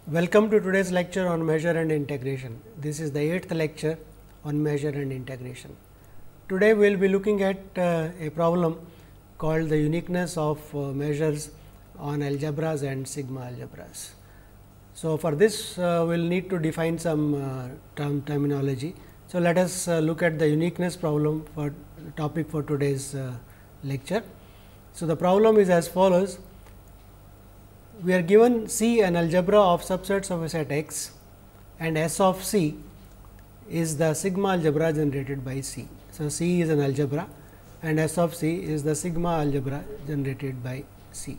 Welcome to today's lecture on measure and integration. This is the 8th lecture on measure and integration. Today we will be looking at a problem called the uniqueness of measures on algebras and sigma algebras. So, for this we will need to define some terminology. So, let us look at the uniqueness problem for topic for today's lecture. So, the problem is as follows. We are given C an algebra of subsets of a set X and S of C is the sigma algebra generated by C. So, C is an algebra and S of C is the sigma algebra generated by C.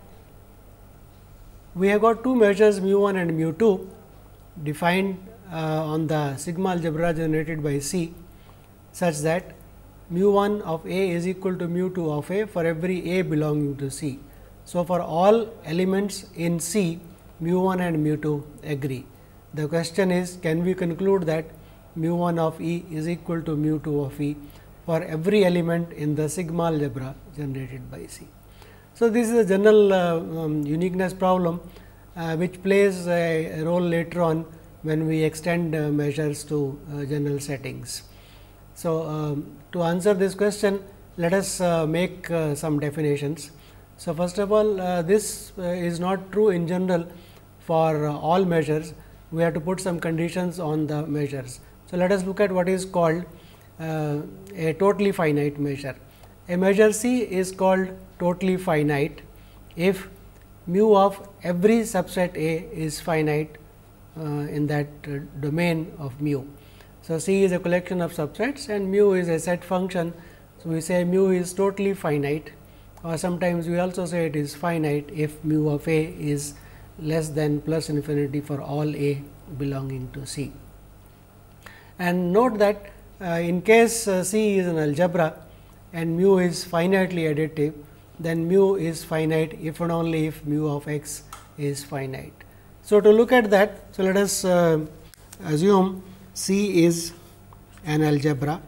We have got two measures mu 1 and mu 2 defined on the sigma algebra generated by C, such that mu 1 of A is equal to mu 2 of A for every A belonging to C. So, for all elements in C, mu 1 and mu 2 agree. The question is, can we conclude that mu 1 of E is equal to mu 2 of E for every element in the sigma algebra generated by C. So, this is a general uniqueness problem which plays a role later on when we extend measures to general settings. So, to answer this question, let us make some definitions. So, first of all, this is not true in general for all measures. We have to put some conditions on the measures. So, let us look at what is called a totally finite measure. A measure C is called totally finite if mu of every subset A is finite in that domain of mu. So, C is a collection of subsets and mu is a set function. So, we say mu is totally finite, or sometimes we also say it is finite if mu of A is less than plus infinity for all A belonging to C. And note that in case C is an algebra and mu is finitely additive, then mu is finite if and only if mu of x is finite. So, to look at that, so let us assume C is an algebra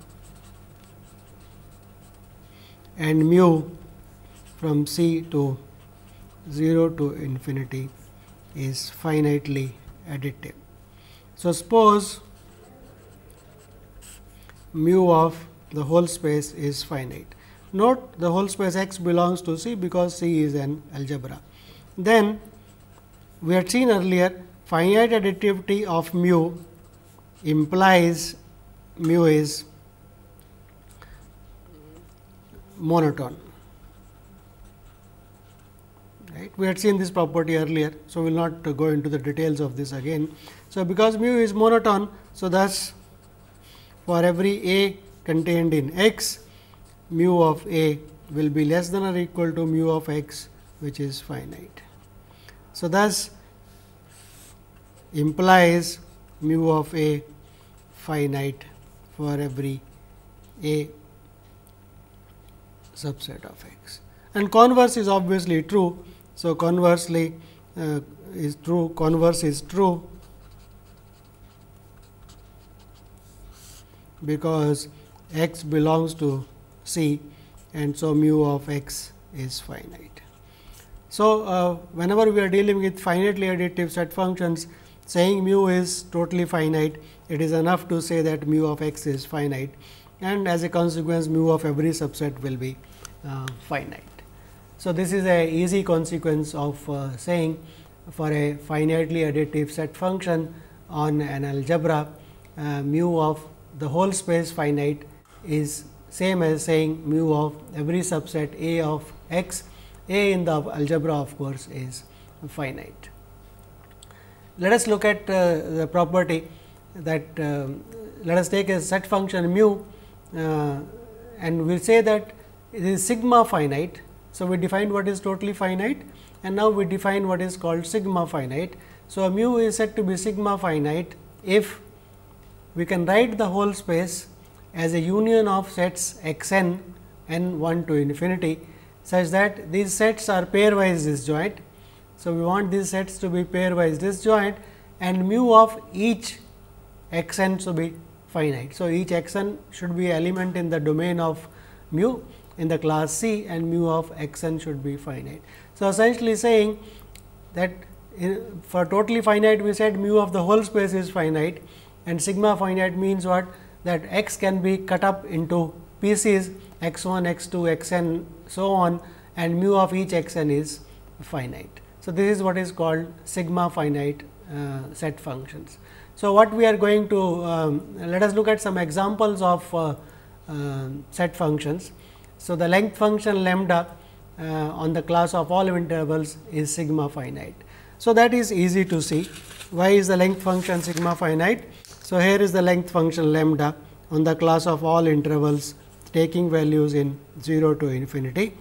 and mu from C to 0 to infinity is finitely additive. So, suppose mu of the whole space is finite. Note the whole space X belongs to C because C is an algebra. Then we had seen earlier finite additivity of mu implies mu is monotone. Right. We had seen this property earlier. So, we will not go into the details of this again. So, because mu is monotone, so thus for every A contained in X, mu of A will be less than or equal to mu of X, which is finite. So, thus implies mu of A finite for every A subset of X, and converse is obviously true. So, conversely is true, converse is true because X belongs to C and so mu of X is finite. So, whenever we are dealing with finitely additive set functions, saying mu is totally finite, it is enough to say that mu of X is finite, and as a consequence mu of every subset will be finite. So, this is a easy consequence of saying for a finitely additive set function on an algebra, mu of the whole space finite is same as saying mu of every subset A of X. A in the algebra of course is finite. Let us look at the property that let us take a set function mu and we will say that it is sigma finite. So, we defined what is totally finite and now we define what is called sigma finite. So, mu is said to be sigma finite if we can write the whole space as a union of sets x n 1 to infinity, such that these sets are pairwise disjoint. So, we want these sets to be pairwise disjoint and mu of each x n to be finite. So, each x n should be element in the domain of mu in the class C and mu of x n should be finite. So, essentially saying that for totally finite we said mu of the whole space is finite, and sigma finite means what, that x can be cut up into pieces x 1, x 2, x n so on, and mu of each x n is finite. So, this is what is called sigma finite set functions. So, what we are going to let us look at some examples of set functions. So, the length function lambda on the class of all intervals is sigma finite. So, that is easy to see. Why is the length function sigma finite? So, here is the length function lambda on the class of all intervals taking values in 0 to infinity.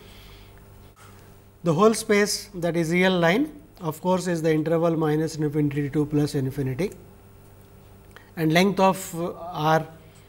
The whole space, that is real line, of course, is the interval minus infinity to plus infinity, and length of r,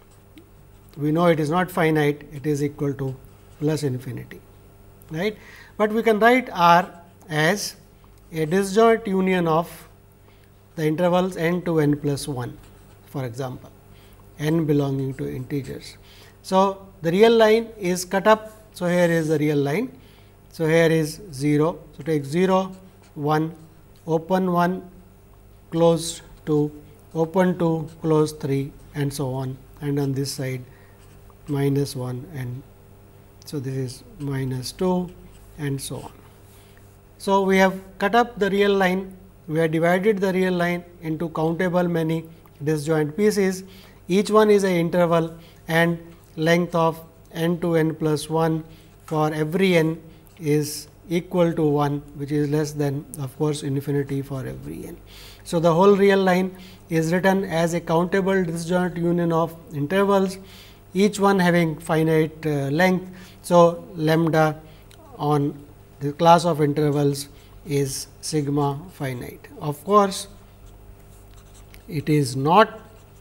we know it is not finite, it is equal to plus infinity, right. But we can write r as a disjoint union of the intervals n to n plus 1, for example, n belonging to integers. So, the real line is cut up. So, here is the real line. So, here is 0. So, take 0, 1, open 1, close 2, open 2, close 3, and so on, and on this side minus 1, and so this is minus 2, and so on. So, we have cut up the real line, we have divided the real line into countable many disjoint pieces, each one is an interval, and length of n to n plus 1 for every n is equal to 1, which is less than, of course, infinity for every n. So, the whole real line is written as a countable disjoint union of intervals, each one having finite length. So, lambda on the class of intervals is sigma finite. Of course, it is not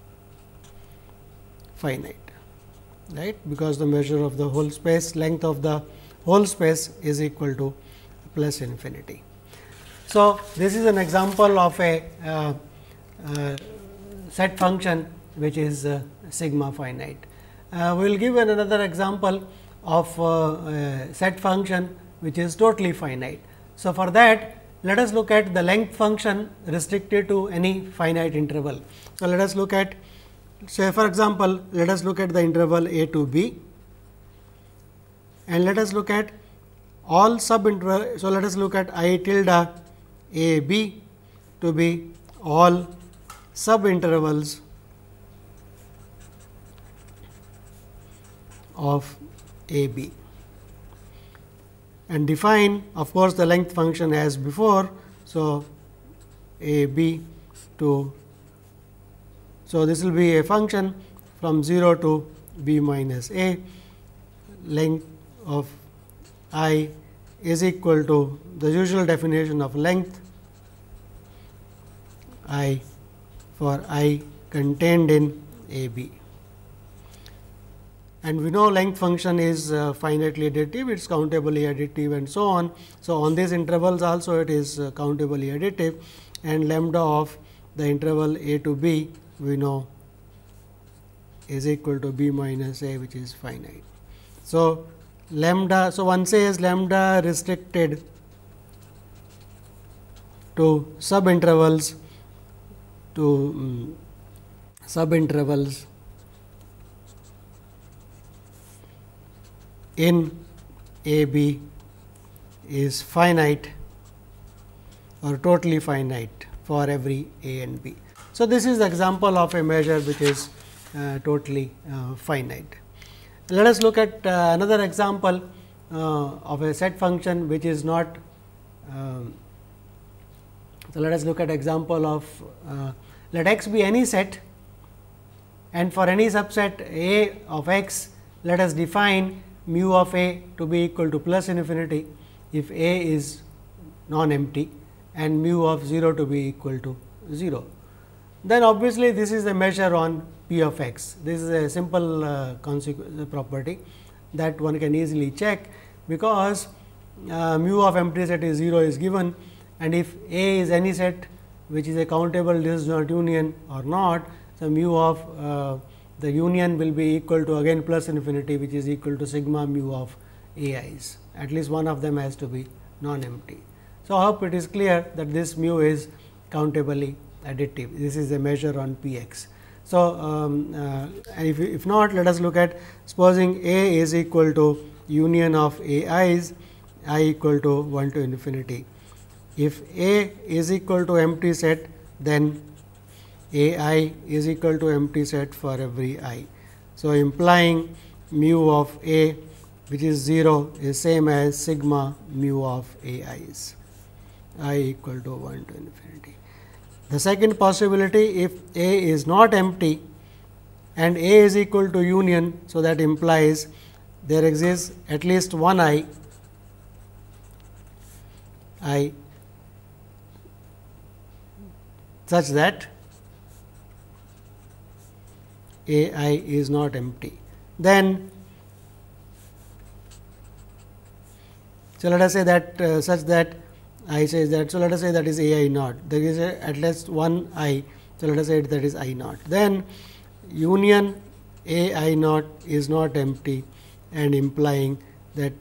finite, right, because the measure of the whole space, length of the whole space is equal to plus infinity. So, this is an example of a set function which is sigma finite. We will give another example of set function which is totally finite. So, for that let us look at the length function restricted to any finite interval. So, let us look at, say for example, let us look at the interval a to b, and let us look at all subinterval. So, let us look at I tilde a b to be all subintervals of a b, and define, of course, the length function as before. So, a b to, so this will be a function from 0 to b minus a, length of I is equal to the usual definition of length I for I contained in a b. And we know length function is finitely additive, it is countably additive, and so on. So, on these intervals also it is countably additive, and lambda of the interval a to b we know is equal to b minus a, which is finite. So, lambda, so one says lambda restricted to subintervals in a b is finite or totally finite for every a and b. So, this is the example of a measure which is totally finite. Let us look at another example of a set function which is not. So, let us look at example of let x be any set, and for any subset a of x, let us define mu of a to be equal to plus infinity if a is non-empty, and mu of 0 to be equal to 0. Then obviously, this is a measure on p of x. This is a simple property that one can easily check, because mu of empty set is 0 is given, and if a is any set which is a countable disjoint union or not. So, mu of the union will be equal to again plus infinity, which is equal to sigma mu of a i's, at least one of them has to be non-empty. So, I hope it is clear that this mu is countably additive. This is a measure on P x. So, if not, let us look at supposing A is equal to union of A i's, I equal to 1 to infinity. If A is equal to empty set, then A I is equal to empty set for every I. So, implying mu of A, which is 0, is same as sigma mu of A i's, I equal to 1 to infinity. The second possibility, if A is not empty and A is equal to union. So, that implies there exists at least one I such that A I is not empty. Then, so let us say that such that I says that. So, let us say that is A I naught. There is at least one I. So, let us say that is I naught. Then union A I naught is not empty and implying that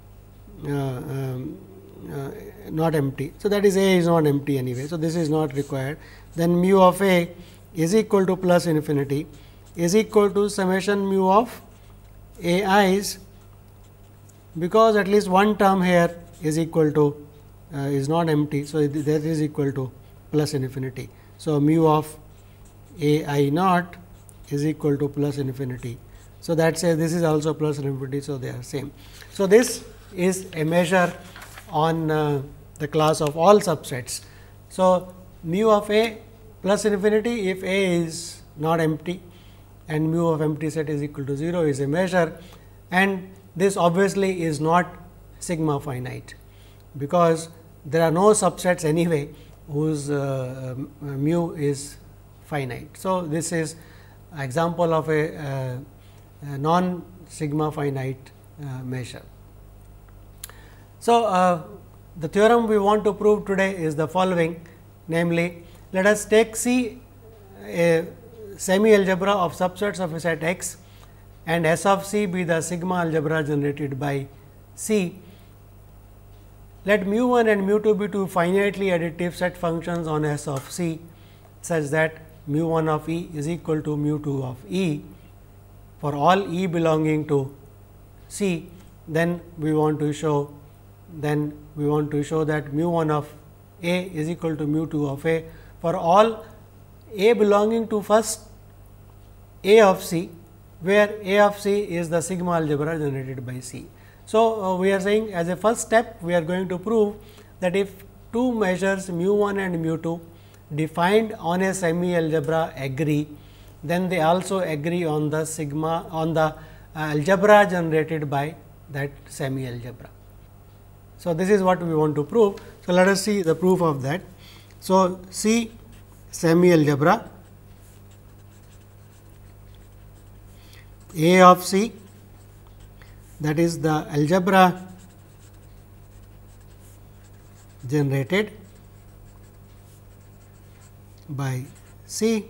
not empty. So, that is A is not empty anyway. So, this is not required. Then mu of A is equal to plus infinity is equal to summation mu of A i's, because at least one term here is equal to is not empty. So, that is equal to plus infinity. So, mu of A I naught is equal to plus infinity. So, that says this is also plus infinity. So, they are same. So, this is a measure on the class of all subsets. So, mu of A plus infinity if A is not empty and mu of empty set is equal to 0 is a measure, and this obviously is not sigma finite, because there are no subsets anyway whose mu is finite. So, this is example of a non sigma finite measure. So, the theorem we want to prove today is the following, namely, let us take C a semi algebra of subsets of a set X and S of C be the sigma algebra generated by C. Let mu 1 and mu 2 be two finitely additive set functions on S of C, such that mu 1 of E is equal to mu 2 of E for all E belonging to C. Then we want to show that mu 1 of A is equal to mu 2 of A for all A belonging to first A of C, where A of C is the sigma algebra generated by C. So, we are saying as a first step we are going to prove that if two measures mu 1 and mu 2 defined on a semi algebra agree, then they also agree on the sigma on the algebra generated by that semi algebra. So, this is what we want to prove. So, let us see the proof of that. So, C semi algebra A of C, that is the algebra generated by C,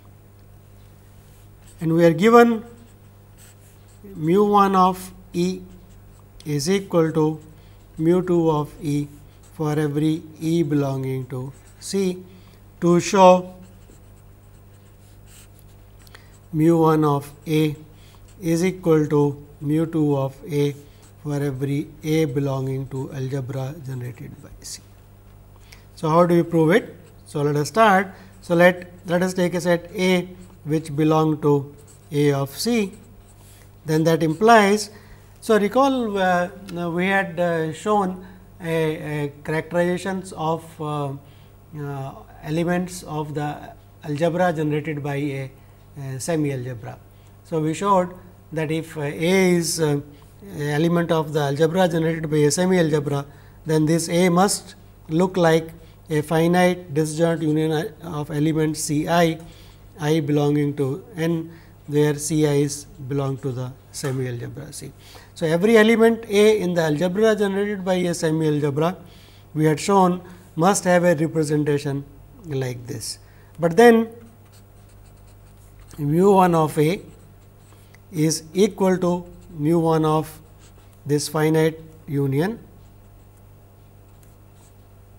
and we are given mu 1 of E is equal to mu 2 of E for every E belonging to C, to show mu 1 of A is equal to mu 2 of A for every A belonging to algebra generated by C. So, how do we prove it? So, let us start. So, let us take a set A which belong to A of C, then that implies. So, recall we had shown a characterizations of elements of the algebra generated by a semi algebra. So, we showed that if A is a element of the algebra generated by a semi algebra, then this A must look like a finite disjoint union of elements C I belonging to N, where C i's belong to the semi algebra C. So, every element A in the algebra generated by a semi algebra we had shown must have a representation like this, but then mu 1 of A is equal to mu 1 of this finite union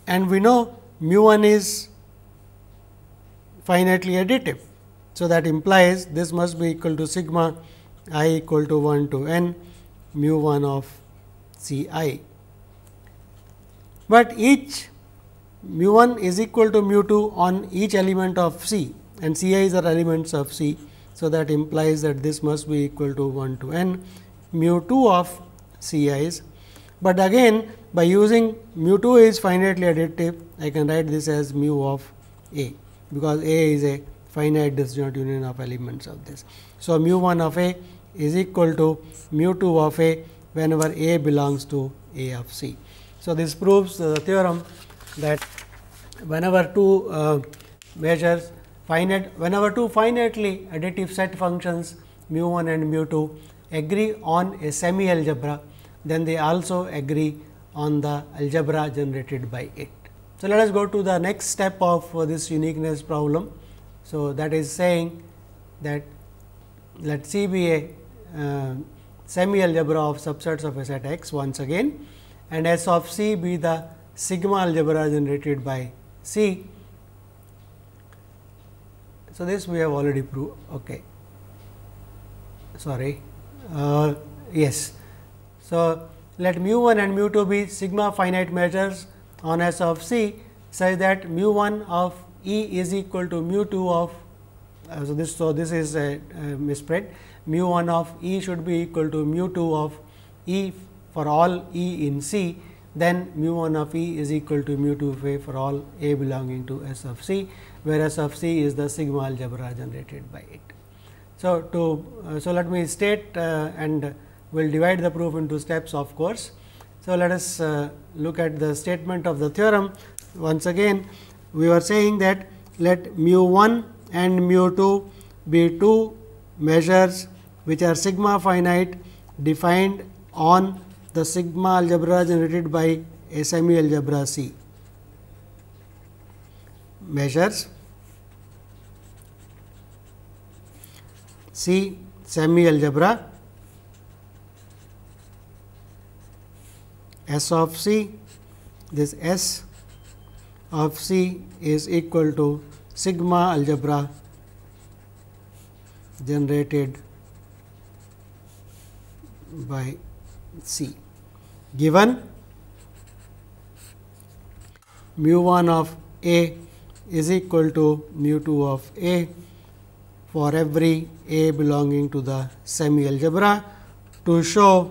and we know mu 1 is finitely additive. So, that implies this must be equal to sigma I equal to 1 to n mu 1 of C I. But each mu 1 is equal to mu 2 on each element of C, and C i's are elements of C. So, that implies that this must be equal to 1 to n mu 2 of C i's. But again, by using mu 2 is finitely additive, I can write this as mu of A, because A is a finite disjoint union of elements of this. So, mu 1 of A is equal to mu 2 of A whenever A belongs to A of C. So, this proves the theorem that whenever two measures whenever two finitely additive set functions mu 1 and mu 2 agree on a semi algebra, then they also agree on the algebra generated by it. So, let us go to the next step of this uniqueness problem. So, that is saying that let C be a semi algebra of subsets of a set X once again, and S of C be the sigma algebra generated by C. So, this we have already proved. Okay. Sorry. Yes. So, let mu 1 and mu 2 be sigma finite measures on S of C, such that mu 1 of E is equal to mu 2 of so this is a misprint. Mu 1 of E should be equal to mu 2 of E for all E in C, then mu 1 of E is equal to mu 2 of A for all A belonging to S of C, where S of C is the sigma algebra generated by it. So, so let me state and we will divide the proof into steps, of course. So, let us look at the statement of the theorem. Once again, we were saying that let mu 1 and mu 2 be two measures which are sigma finite defined on the sigma algebra generated by a semi algebra C. Measures C semi algebra S of C, this S of C is equal to sigma algebra generated by C, given mu 1 of A is equal to mu 2 of A for every A belonging to the semi algebra. To show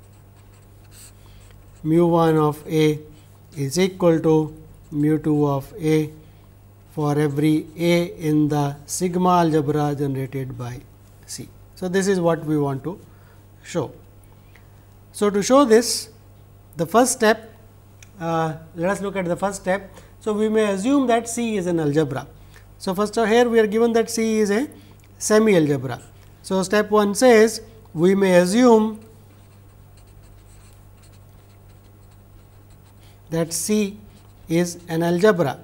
mu 1 of A is equal to mu 2 of A for every A in the sigma algebra generated by C. So, this is what we want to show. So, to show this, the first step, let us look at the first step. So, we may assume that C is an algebra. So, first here we are given that C is a semi algebra. So, step 1 says we may assume that C is an algebra,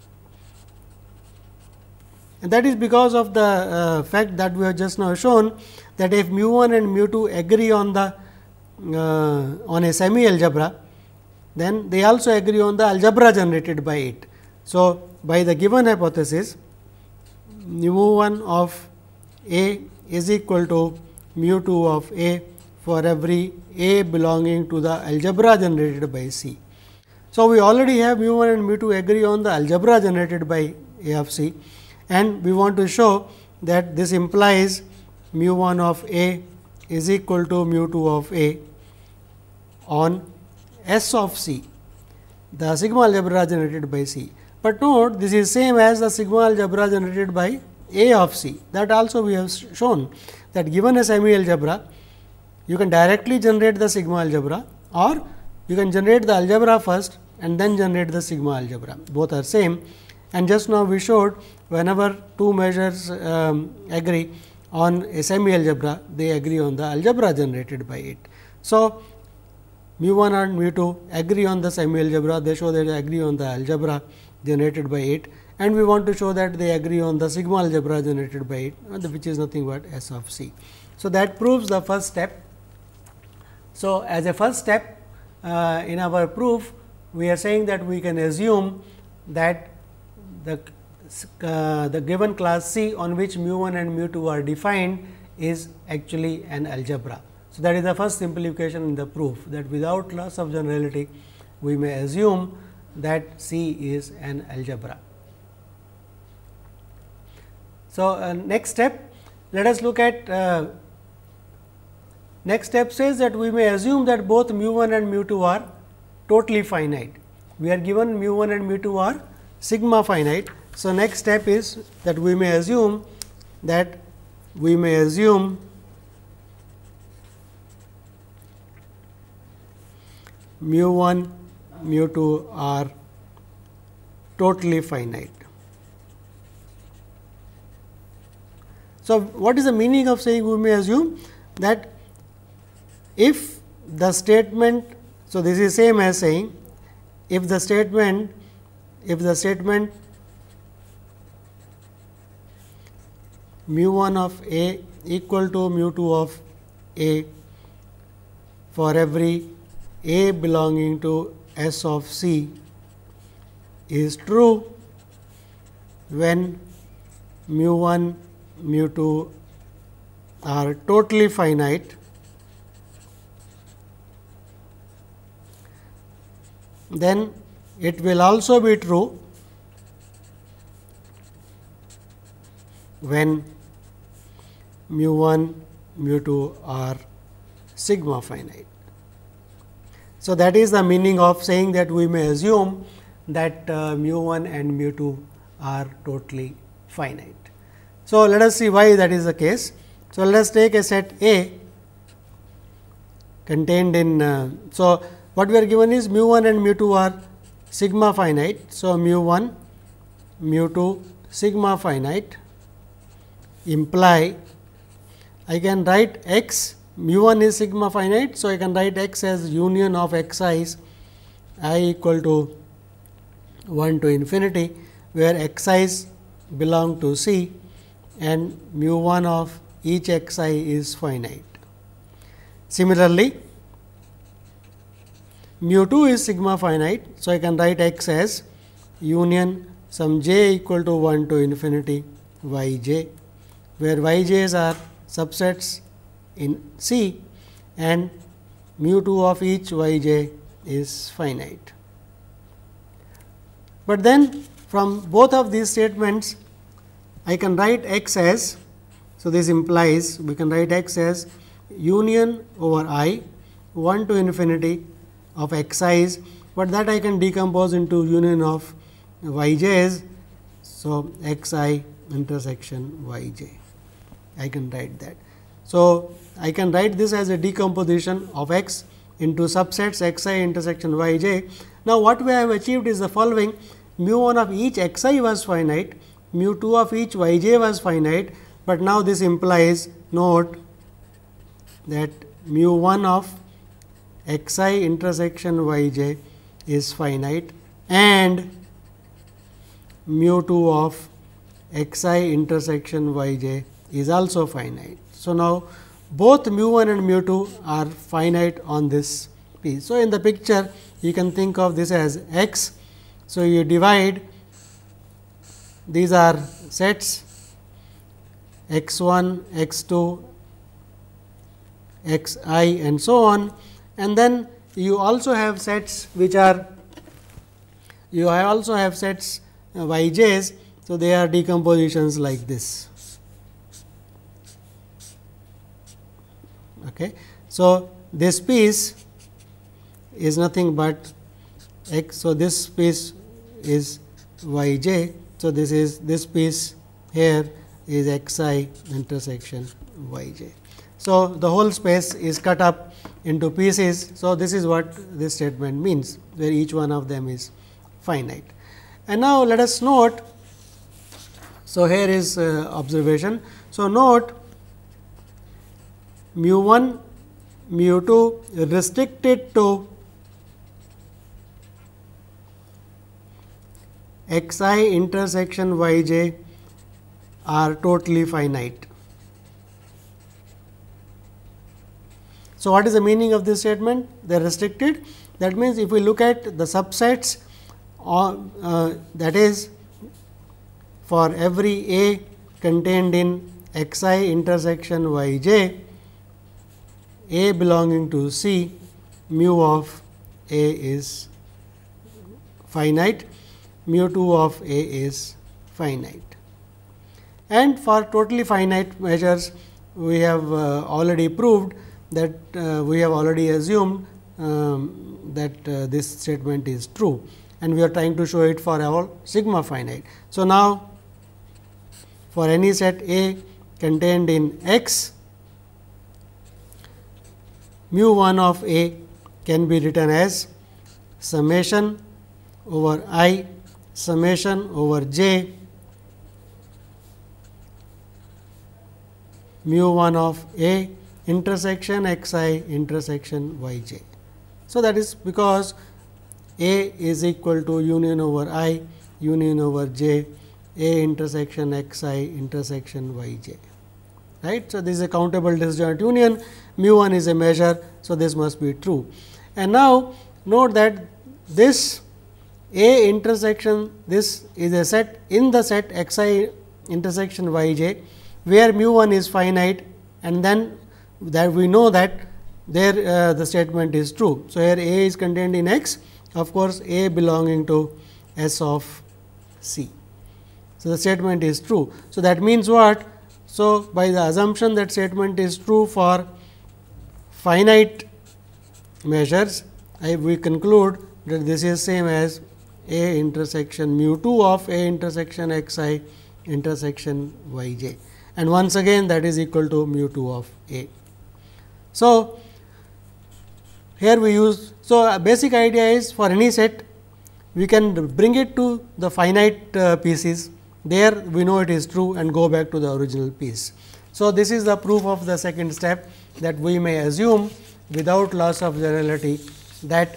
and that is because of the fact that we have just now shown that if mu 1 and mu 2 agree on the on a semi algebra, then they also agree on the algebra generated by it. So, by the given hypothesis, mu 1 of A is equal to mu 2 of A for every A belonging to the algebra generated by C. So, we already have mu 1 and mu 2 agree on the algebra generated by A of C, and we want to show that this implies mu 1 of A is equal to mu 2 of A on S of C, the sigma algebra generated by C. But note, this is same as the sigma algebra generated by A of C. That also we have shown that given a semi algebra, you can directly generate the sigma algebra, or you can generate the algebra first and then generate the sigma algebra. Both are same, and just now we showed whenever two measures agree on a semi algebra, they agree on the algebra generated by it. So, mu 1 and mu 2 agree on the semi algebra, they show that they agree on the algebra generated by it, and we want to show that they agree on the sigma algebra generated by it, which is nothing but S of C. So, that proves the first step. So, as a first step in our proof, we are saying that we can assume that the given class C on which mu 1 and mu 2 are defined is actually an algebra. So, that is the first simplification in the proof, that without loss of generality we may assume that C is an algebra. So, next step, let us look at next step says that we may assume that both mu 1 and mu 2 are totally finite. We are given mu 1 and mu 2 are sigma finite. So, next step is that we may assume mu 1 mu 2 are totally finite. So, what is the meaning of saying we may assume that if the statement, so this is same as saying if the statement mu 1 of A equal to mu 2 of A for every A belonging to S of C is true when mu 1 mu 2 are totally finite, then it will also be true when mu 1 mu 2 are sigma finite. So, that is the meaning of saying that we may assume that mu 1 and mu 2 are totally finite. So, let us see why that is the case. So, let us take a set A contained in. So, what we are given is mu 1 and mu 2 are sigma finite. So, mu 1 mu 2 sigma finite imply I can write x, mu 1 is sigma finite. So, I can write x as union of x i's I equal to 1 to infinity, where x i's belong to C and mu 1 of each x I is finite. Similarly, mu 2 is sigma finite. So, I can write x as union some j equal to 1 to infinity y j, where y j's are subsets in C and mu 2 of each y j is finite. But then from both of these statements I can write x as, so this implies we can write x as union over I 1 to infinity of x i's, but that I can decompose into union of y j's. So, x I intersection y j, I can write that. So, I can write this as a decomposition of x into subsets x I intersection y j. Now, what we have achieved is the following: mu 1 of each x I was finite, mu 2 of each y j was finite, but now this implies, note that mu 1 of x I intersection y j is finite and mu 2 of x I intersection y j is also finite. So, now both mu 1 and mu 2 are finite on this piece. So, in the picture you can think of this as x. So, you divide, these are sets x 1, x 2, x I and so on, and then you also have sets which are, you also have sets y j's. So, they are decompositions like this. Okay. So, this piece is nothing but x. So, this piece is y j. So, this piece here is x I intersection y j. So, the whole space is cut up into pieces. So, this is what this statement means, where each one of them is finite. And now, let us note. So, here is observation. So, note mu 1 mu 2 restricted to x I intersection y j are totally finite. So, what is the meaning of this statement? They are restricted. That means, if we look at the subsets that is for every A contained in x I intersection y j, A belonging to C, mu of A is finite, mu 2 of A is finite. And for totally finite measures, we have already proved that we have already assumed that this statement is true, and we are trying to show it for all sigma finite. So, now for any set A contained in X, mu 1 of A can be written as summation over I summation over j mu 1 of A intersection x I intersection y j. So, that is because A is equal to union over I union over j A intersection x I intersection y j, right. So, this is a countable disjoint union, mu 1 is a measure. So, this must be true. And now, note that this A intersection, this is a set in the set x I intersection y j, where mu 1 is finite, and then that we know that there the statement is true. So, here A is contained in X, of course, A belonging to S of C. So, the statement is true. So, that means what? So, by the assumption that statement is true for finite measures, we conclude that this is same as A intersection mu 2 of A intersection x I intersection y j, and once again that is equal to mu 2 of A. So, here we use, so basic idea is for any set we can bring it to the finite pieces, there we know it is true and go back to the original piece. So, this is the proof of the second step, that we may assume without loss of generality that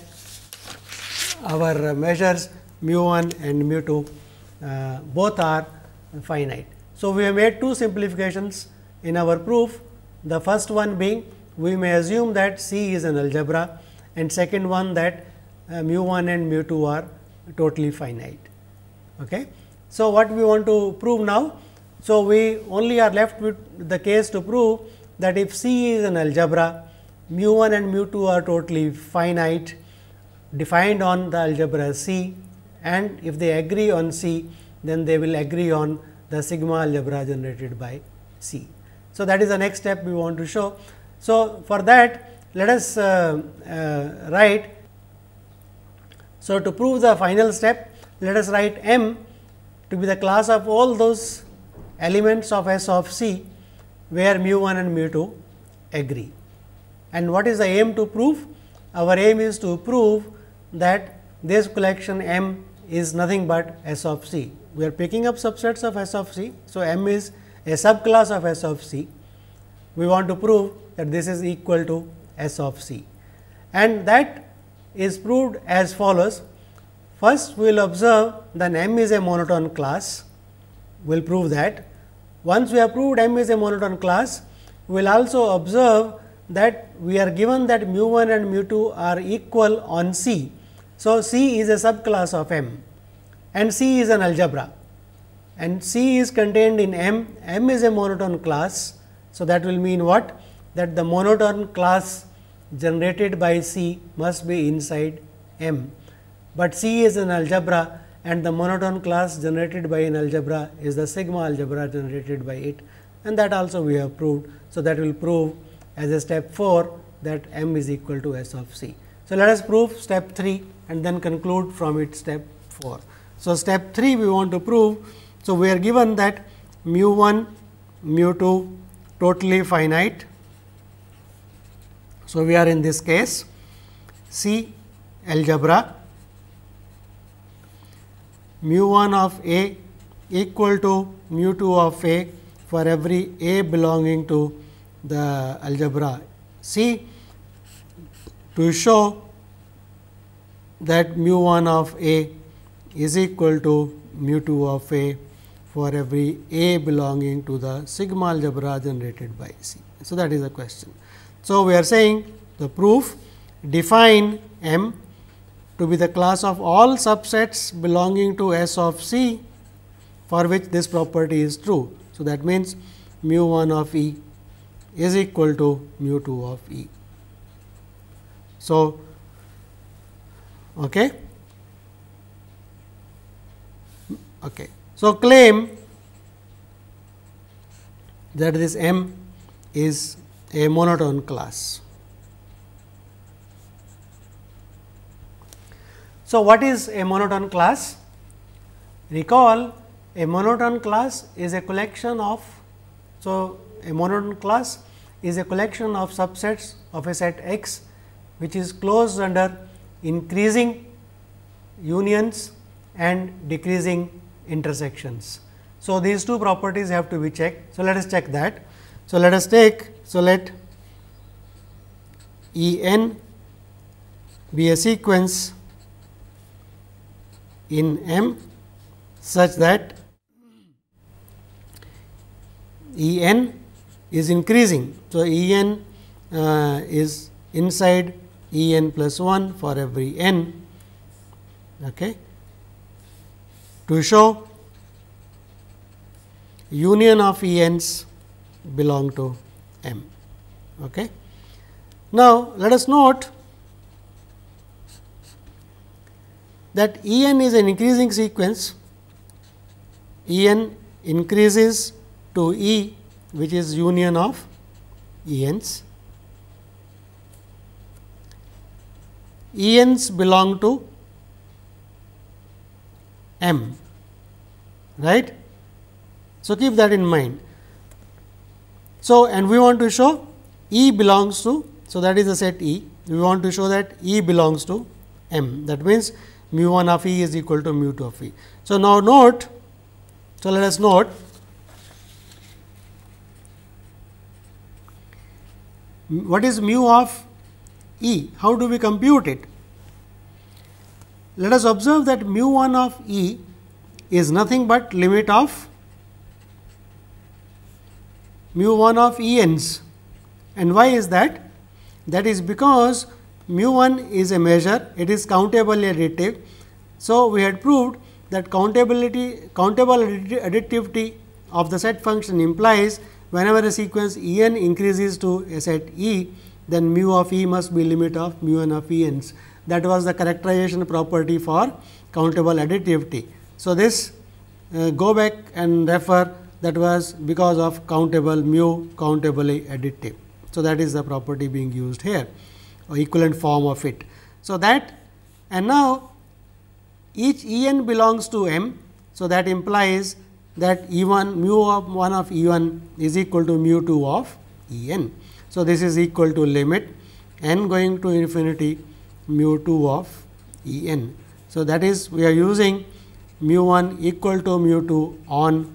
our measures mu 1 and mu 2 both are finite. So, we have made two simplifications in our proof. The first one being, we may assume that C is an algebra, and second one that mu 1 and mu 2 are totally finite. Okay. So, what we want to prove now? So, we only are left with the case to prove that if C is an algebra, mu 1 and mu 2 are totally finite, defined on the algebra C, and if they agree on C, then they will agree on the sigma algebra generated by C. So, that is the next step we want to show. So, for that let us write. So, to prove the final step, let us write M to be the class of all those elements of S of C, where mu 1 and mu 2 agree. And what is the aim to prove? Our aim is to prove that this collection M is nothing but S of C. We are picking up subsets of S of C. So, M is a subclass of S of C. We want to prove that this is equal to S of C, and that is proved as follows. First, we will observe that M is a monotone class. We will prove that. Once we have proved M is a monotone class, we will also observe that we are given that mu 1 and mu 2 are equal on C. So, C is a subclass of M, and C is an algebra, and C is contained in M. M is a monotone class. So, that will mean what? That the monotone class generated by C must be inside M, but C is an algebra, and the monotone class generated by an algebra is the sigma algebra generated by it, and that also we have proved. So, that will prove as a step 4 that M is equal to S of C. So, let us prove step 3 and then conclude from it step 4. So, step 3 we want to prove. So, we are given that mu 1 mu 2 totally finite. So, we are in this case C algebra, mu 1 of A equal to mu 2 of A for every A belonging to the algebra C, to show that mu 1 of A is equal to mu 2 of A for every A belonging to the sigma algebra generated by C. So, that is the question. So, we are saying the proof, define M to be the class of all subsets belonging to S of C for which this property is true. So, that means mu 1 of E is equal to mu 2 of E. So, okay. So, claim that this M is a monotone class. So, what is a monotone class? Recall, a monotone class is a collection of, so a monotone class is a collection of subsets of a set X, which is closed under increasing unions and decreasing intersections. So, these two properties have to be checked. So, let us check that. So, let us take, so let E n be a sequence in M such that E n is increasing. So, E n is inside E n plus 1 for every n, okay, to show union of E n's belong to M. Okay. Now, let us note that E n is an increasing sequence. E n increases to E, which is union of E n's. E n's belong to M, right. So, keep that in mind. So, and we want to show E belongs to, so that is the set E. We want to show that E belongs to M. That means, mu 1 of E is equal to mu 2 of E. So, now note, so let us note what is mu of E? How do we compute it? Let us observe that mu 1 of E is nothing but limit of mu 1 of E n's. And why is that? That is because mu 1 is a measure, it is countably additive. So, we had proved that countable additivity of the set function implies whenever a sequence E n increases to a set E, then mu of E must be limit of mu 1 of E n's. That was the characterization property for countable additivity. So, this go back and refer, that was because of countable mu countably additive. So, that is the property being used here, or equivalent form of it. So, that, and now each E n belongs to M. So, that implies that E 1 mu of 1 of E 1 is equal to mu 2 of E n. So, this is equal to limit n going to infinity mu 2 of E n. So, that is we are using mu 1 equal to mu 2 on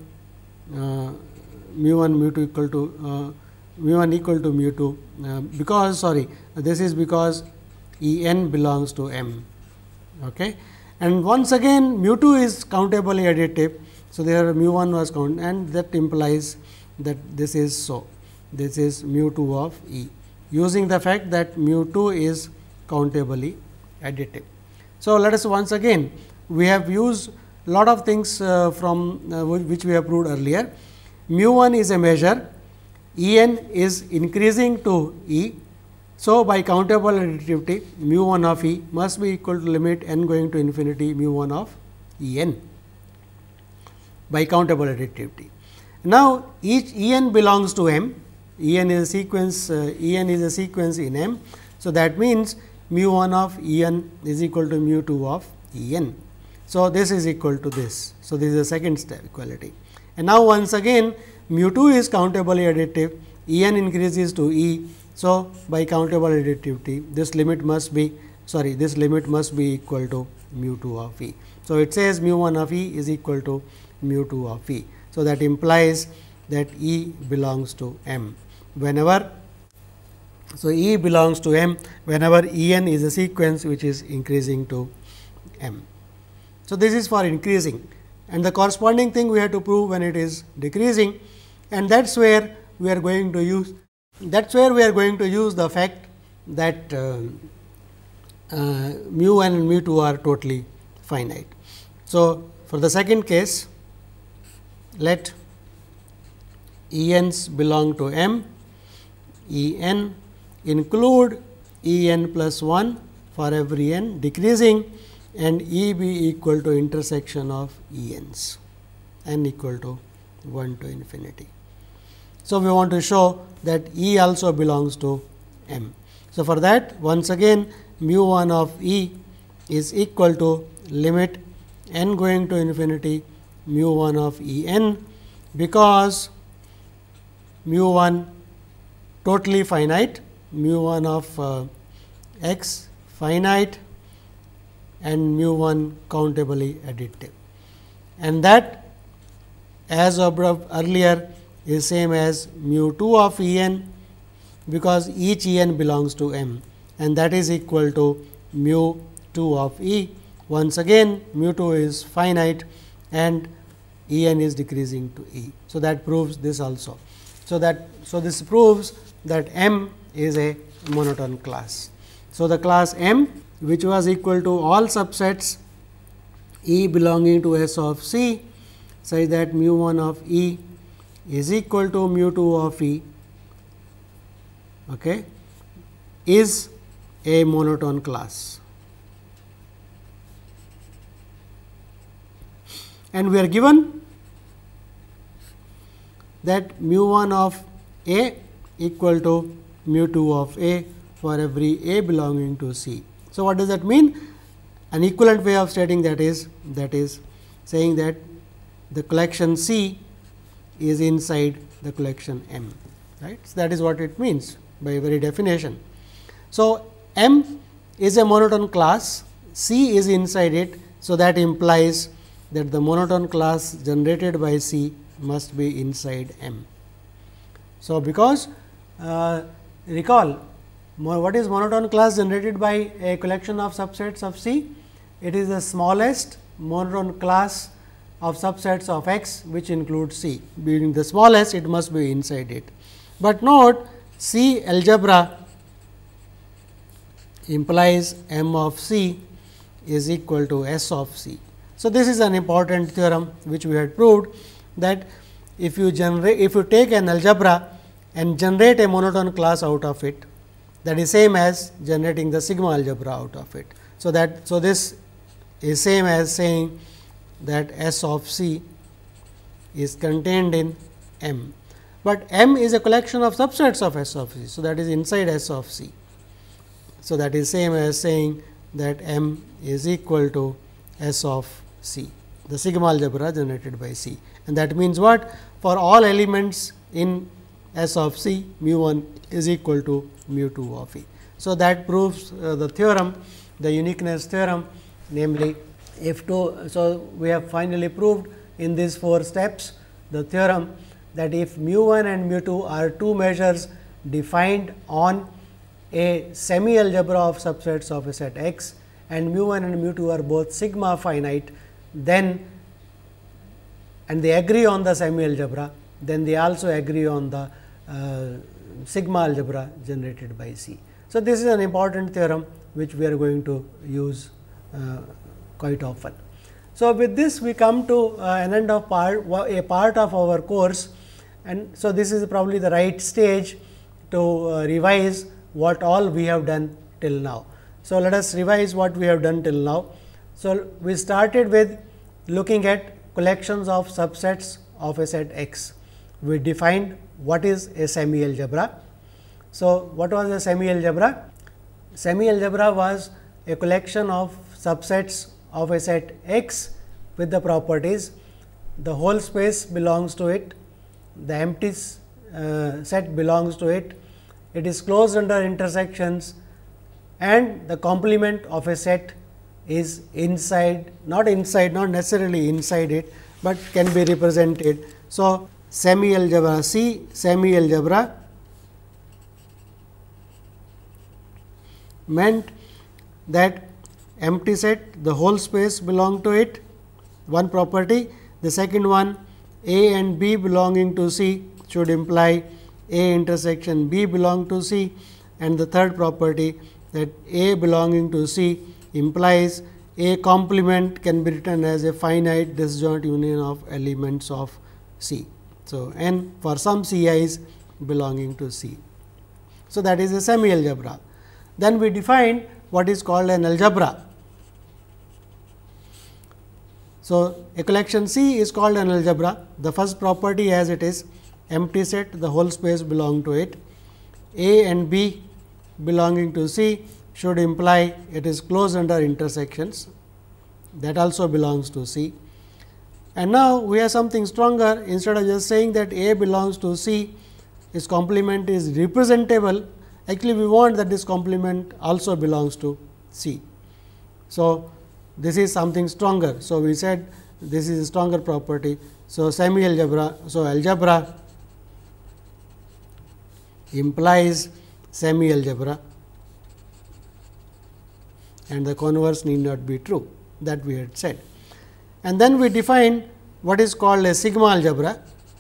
mu 1 mu 2 equal to mu 1 equal to mu 2 because sorry, this is because E n belongs to M. Okay. And once again mu 2 is countably additive. So, there mu 1 was count, and that implies that this is so, this is mu 2 of E, using the fact that mu 2 is countably additive. So, let us once again, we have used lot of things from which we have proved earlier. Mu 1 is a measure, E n is increasing to E. So, by countable additivity, mu 1 of E must be equal to limit n going to infinity mu 1 of E n by countable additivity. Now, each E n belongs to M, E n is a sequence, E n is a sequence in M. So, that means mu 1 of E n is equal to mu 2 of E n. So, this is equal to this. So, this is the second step equality. And now, once again mu 2 is countably additive, E n increases to E. So, by countable additivity, this limit must be equal to mu 2 of E. So, it says mu 1 of E is equal to mu 2 of E. So, that implies that E belongs to M whenever. So, E belongs to M whenever E n is a sequence which is increasing to M. So, this is for increasing, and the corresponding thing we have to prove when it is decreasing, and that is where we are going to use the fact that mu 1 and mu 2 are totally finite. So, for the second case, let E n's belong to M, E n include E n plus 1 for every n decreasing, and E be equal to intersection of E n's, n equal to 1 to infinity. So, we want to show that E also belongs to M. So, for that once again mu 1 of E is equal to limit n going to infinity mu 1 of E n, because mu 1 totally finite, mu 1 of x finite, and mu 1 countably additive, and that as observed earlier is same as mu 2 of E n, because each E n belongs to M, and that is equal to mu 2 of E. Once again mu 2 is finite and E n is decreasing to E. So, that proves this also. So, this proves that M is a monotone class. So, the class M, which was equal to all subsets E belonging to S of C, such that mu 1 of E is equal to mu 2 of E, okay, is a monotone class. And we are given that mu 1 of A equal to mu 2 of A for every A belonging to C. So, what does that mean? An equivalent way of stating that is saying that the collection C is inside the collection M, right. So, that is what it means by very definition. So, M is a monotone class, C is inside it. So, that implies that the monotone class generated by C must be inside M. So, because recall what is monotone class generated by a collection of subsets of C? It is the smallest monotone class of subsets of X, which includes C. Being the smallest, it must be inside it. But note, C algebra implies M of C is equal to S of C. So, this is an important theorem which we had proved, that if you take an algebra and generate a monotone class out of it, that is same as generating the sigma algebra out of it. So, this is same as saying that S of C is contained in M, but M is a collection of subsets of S of C. So, that is inside S of C. So, that is same as saying that M is equal to S of C, the sigma algebra generated by C, and that means what? For all elements in S of C, mu 1 is equal to mu 2 of E. So, that proves the theorem, the uniqueness theorem, namely if 2. So, we have finally proved in these 4 steps the theorem that if mu 1 and mu 2 are 2 measures defined on a semi algebra of subsets of a set X, and mu 1 and mu 2 are both sigma finite, then and they agree on the semi algebra, then they also agree on the sigma algebra generated by C. So, this is an important theorem which we are going to use quite often. So, with this we come to an end of a part of our course, and so this is probably the right stage to revise what all we have done till now. So, let us revise what we have done till now. So, we started with looking at collections of subsets of a set X. We defined what is a semi algebra. So, what was a semi algebra? Semi algebra was a collection of subsets of a set X with the properties: the whole space belongs to it, the empty set belongs to it, it is closed under intersections, and the complement of a set is inside, not necessarily inside it, but can be represented. So, semi algebra C, semi algebra meant that empty set, the whole space belong to it, one property. The second one, A and B belonging to C should imply A intersection B belong to C, and the third property, that A belonging to C implies A complement can be written as a finite disjoint union of elements of C. So, n for some C i's belonging to C. So, that is a semi algebra. Then we define what is called an algebra. So, a collection C is called an algebra. The first property as it is empty set, the whole space belong to it. A and B belonging to C should imply it is closed under intersections, that also belongs to C. And now, we have something stronger. Instead of just saying that A belongs to C, its complement is representable, actually we want that this complement also belongs to C. So, this is something stronger. So, we said this is a stronger property. So, semi algebra. So, algebra implies semi algebra and the converse need not be true, that we had said. And then we define what is called a sigma algebra.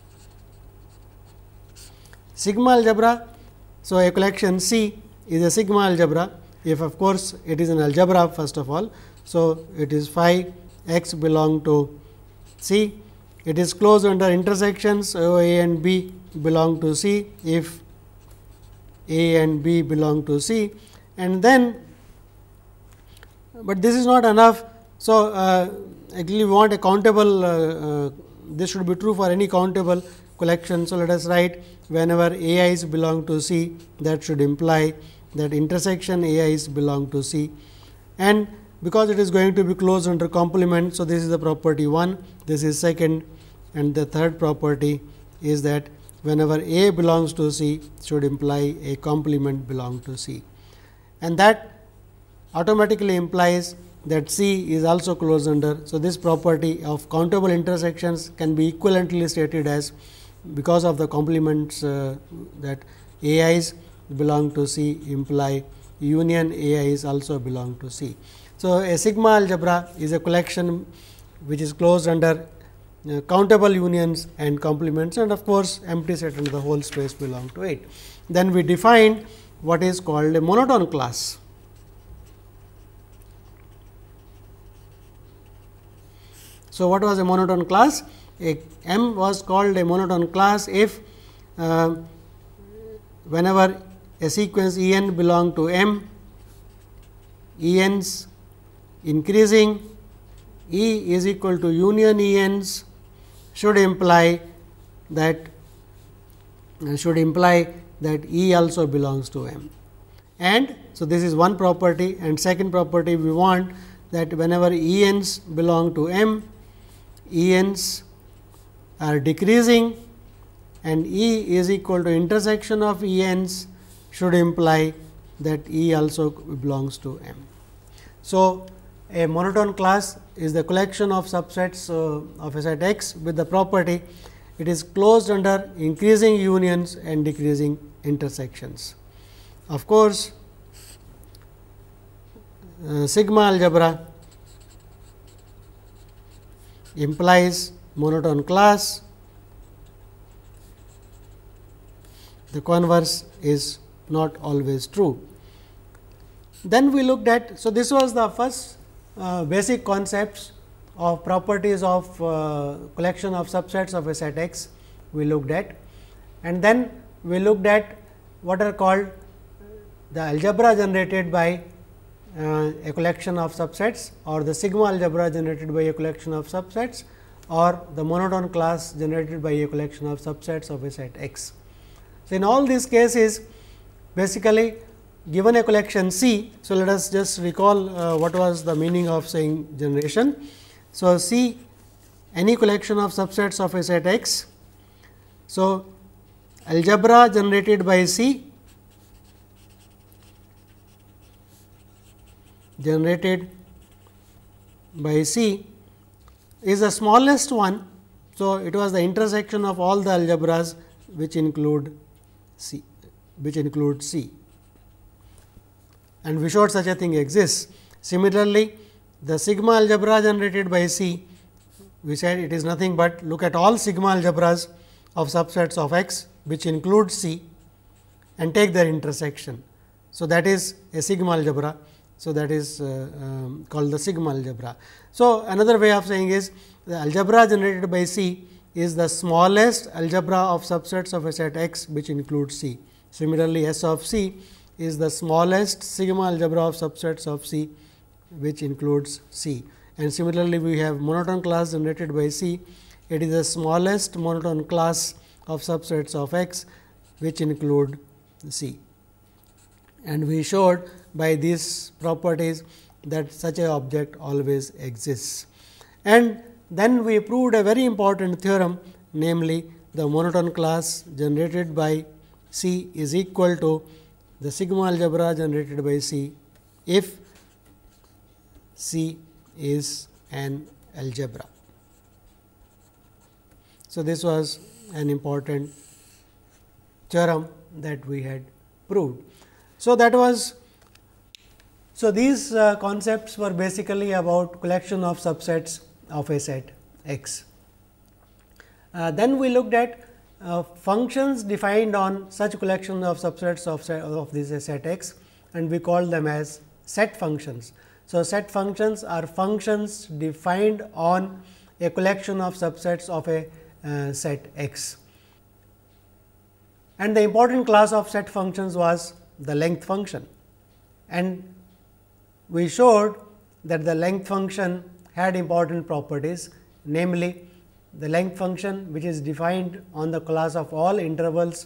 Sigma algebra. So, a collection C is a sigma algebra if of course, it is an algebra first of all. So, it is phi x belong to C. It is closed under intersections A and B belong to C if A and B belong to C, and then, but this is not enough. So, actually we want a countable, this should be true for any countable collection. So, let us write whenever A i's belong to C, that should imply that intersection A i's belong to C, and because it is going to be closed under complement. So, this is the property 1, this is second, and the third property is that whenever A belongs to C should imply a complement belong to C, and that automatically implies that C is also closed under. So, this property of countable intersections can be equivalently stated as, because of the complements that A i's belong to C imply union A i's also belong to C. So, a sigma algebra is a collection which is closed under countable unions and complements, and of course, empty set and the whole space belong to it. Then we define what is called a monotone class. So, what was a monotone class? M was called a monotone class if whenever a sequence E n belong to M, E n's increasing E is equal to union E n's should imply that E also belongs to M. And so, this is one property, and second property we want that whenever E n's belong to M, E n's are decreasing and E is equal to intersection of E n's should imply that E also belongs to M. So, a monotone class is the collection of subsets of a set X with the property it is closed under increasing unions and decreasing intersections. Of course, sigma algebra implies monotone class, the converse is not always true. Then we looked at, so this was the first basic concepts of properties of collection of subsets of a set X we looked at, and then we looked at what are called the algebra generated by a collection of subsets, or the sigma algebra generated by a collection of subsets, or the monotone class generated by a collection of subsets of a set X. So, in all these cases basically given a collection C. So, let us just recall what was the meaning of saying generation. So, C any collection of subsets of a set X. So, algebra generated by C is the smallest one. So, it was the intersection of all the algebras which include C, and we showed such a thing exists. Similarly, the sigma algebra generated by C, we said it is nothing but look at all sigma algebras of subsets of X which include C and take their intersection. So, that is a sigma algebra. So, that is called the sigma algebra. So, another way of saying is the algebra generated by C is the smallest algebra of subsets of a set X which includes C. Similarly, S of C is the smallest sigma algebra of subsets of C which includes C. And similarly, we have monotone class generated by C. It is the smallest monotone class of subsets of X which include C. And we showed by these properties that such a object always exists. And then we proved a very important theorem, namely the monotone class generated by C is equal to the sigma algebra generated by C if C is an algebra. So, this was an important theorem that we had proved. So, that was these concepts were basically about collection of subsets of a set X. Then we looked at functions defined on such collection of subsets of this set X, and we call them as set functions. So, set functions are functions defined on a collection of subsets of a set X. And the important class of set functions was the length function, and we showed that the length function had important properties, namely the length function which is defined on the class of all intervals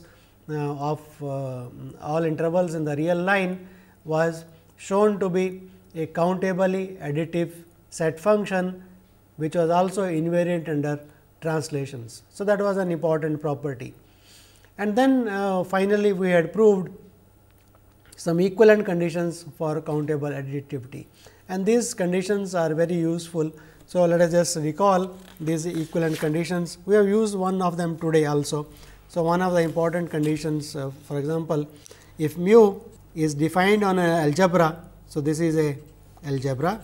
all intervals in the real line was shown to be a countably additive set function, which was also invariant under translations. So, that was an important property. And then finally, we had proved some equivalent conditions for countable additivity, and these conditions are very useful. So, let us just recall these equivalent conditions. We have used one of them today also. So, one of the important conditions, for example, if mu is defined on an algebra. So, this is a algebra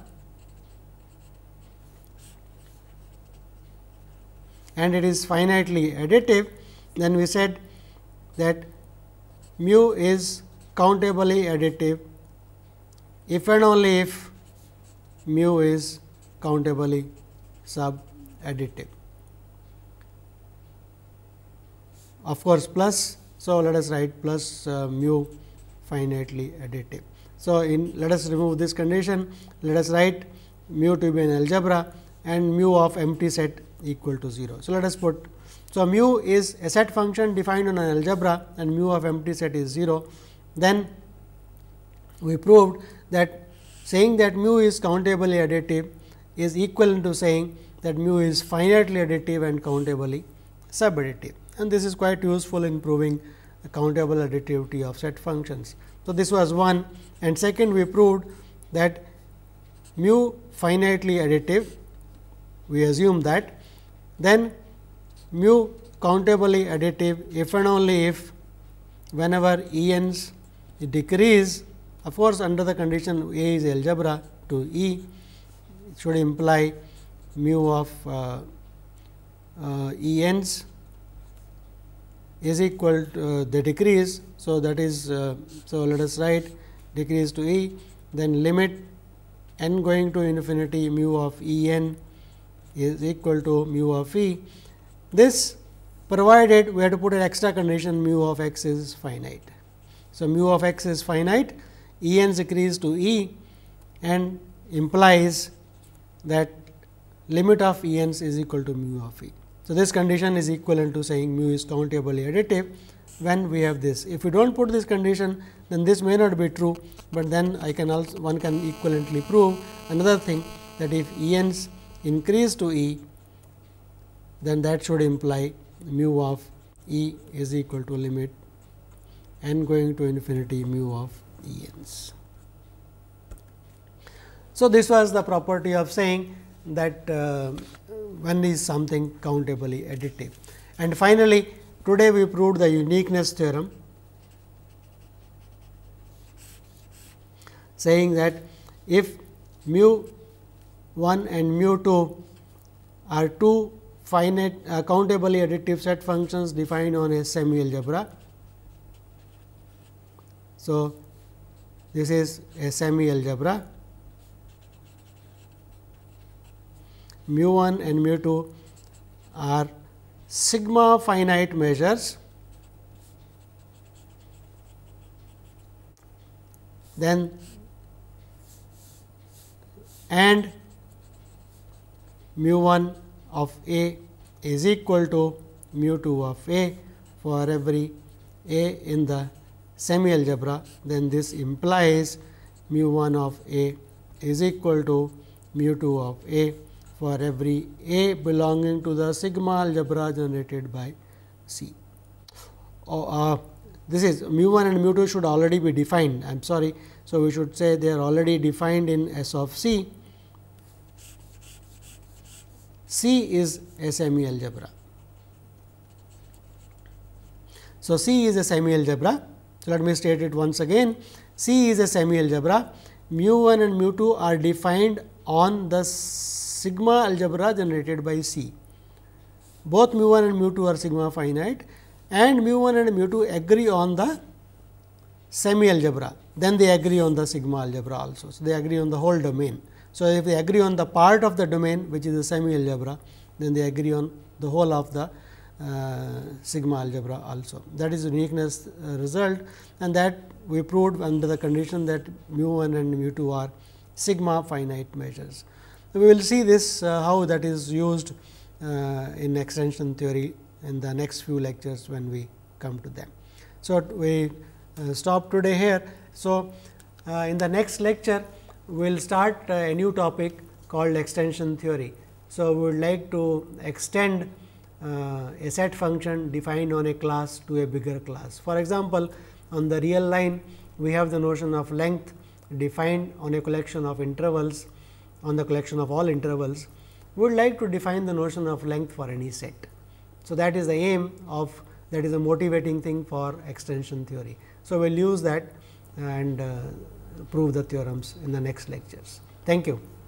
and it is finitely additive, then we said that mu is countably additive if and only if mu is countably sub-additive. Of course, plus. So, let us write plus mu finitely additive. So, let us remove this condition. Let us write mu to be an algebra and mu of empty set equal to 0. So, let us put. So, mu is a set function defined on an algebra and mu of empty set is 0. Then we proved that saying that mu is countably additive is equivalent to saying that mu is finitely additive and countably sub-additive, and this is quite useful in proving the countable additivity of set functions. So, this was one, and second we proved that mu finitely additive, we assume that, then mu countably additive if and only if whenever E n's decrease, of course, under the condition A is algebra to E, it should imply mu of E n's is equal to the decrease. So, that is so let us write decrease to E, then limit n going to infinity mu of E n is equal to mu of E. This provided we have to put an extra condition mu of x is finite. So, mu of x is finite, E n decrease to E and implies that limit of E n is equal to mu of E. So, this condition is equivalent to saying mu is countably additive when we have this. If we do not put this condition, then this may not be true, but then I can also one can equivalently prove another thing, that if E n's increase to E, then that should imply mu of E is equal to limit n going to infinity mu of E n's. So, this was the property of saying that when is something countably additive. And finally, today we proved the uniqueness theorem, saying that if mu 1 and mu 2 are two finite countably additive set functions defined on a semi algebra. So, this is a semi algebra. Mu 1 and mu 2 are sigma finite measures, then and mu 1 of A is equal to mu 2 of A for every A in the semi algebra, then this implies mu 1 of A is equal to mu 2 of A for every A belonging to the sigma algebra generated by C. This is mu 1 and mu 2 should already be defined. I am sorry. So, we should say they are already defined in S of C. C is a semi algebra. So, C is a semi algebra. So, let me state it once again. C is a semi algebra. Mu 1 and mu 2 are defined on the sigma algebra generated by C. Both mu 1 and mu 2 are sigma finite, and mu 1 and mu 2 agree on the semi algebra. Then they agree on the sigma algebra also. So, they agree on the whole domain. So, if they agree on the part of the domain which is the semi algebra, then they agree on the whole of the sigma algebra also. That is uniqueness result, and that we proved under the condition that mu 1 and mu 2 are sigma finite measures. So, we will see this how that is used in extension theory in the next few lectures when we come to them. So, we stop today here. So, in the next lecture we will start a new topic called extension theory. So, we would like to extend a set function defined on a class to a bigger class. For example, on the real line we have the notion of length defined on a collection of intervals, on the collection of all intervals. We would like to define the notion of length for any set. So, that is the aim of, that is a motivating thing for extension theory. So, we will use that and prove the theorems in the next lectures. Thank you.